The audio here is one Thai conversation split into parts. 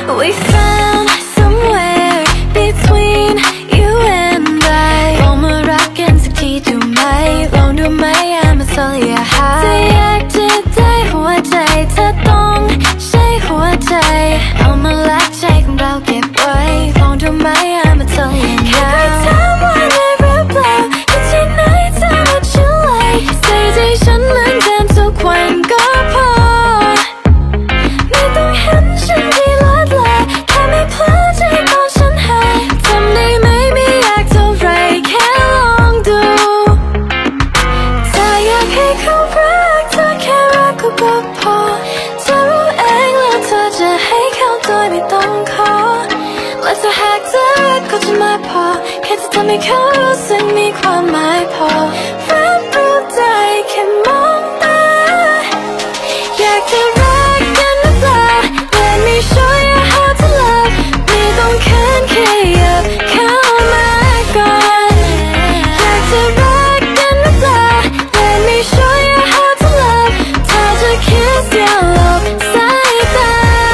We found somewhere between you and I ลองมารักกันสักทีดูไหมลองดูไหม I'ma tell you how ถ้าอยากจะได้หัวใจเธอต้องใช้หัวใจเอามาลักใจของเราเก็บไว้ลองดูไหม I'ma tell you now แค่ถามว่าได้หรือเปล่าอยู่ที่ไหนเธอว่าฉันไลใส่ใจฉันเหมือนเดิมทุกวันก็พอไม่ต้องเห็นฉันที่ลาดลาแค่ไม่เพลอใจตอนฉันหายทำได้ไหมไม่อยากเท่าไรแค่ลองดูถ้าอยากให้เขารักเธอแค่รักก็พอเธอรู้เองแล้วเธอจะให้เขาโดยไม่ต้องขอและถ้าหากเธอรักก็จะมาพอแค่จะทำให้เขารู้สึกมีความหมายพอรับรู้ได้แค่มองตาอยากจะรักกันหรือเปล่า Let me show you how to love ไม่ต้องเขินขยับเข้ามาก่อนอยากจะรักกันหรือเปล่า Let me show you how to love ถ้าจะ kiss อย่าหลบสายตา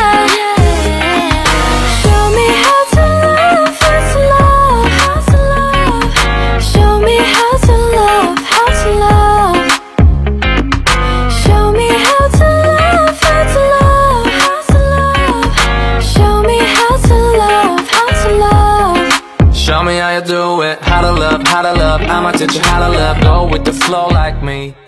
Show me how to love, how to love, how to love Show me how to love, how to love Show me how to love, how to love, how to love Show me how to love, how to love Show me how you do it, how to love, I'ma teach you how to love. Go with the flow like me.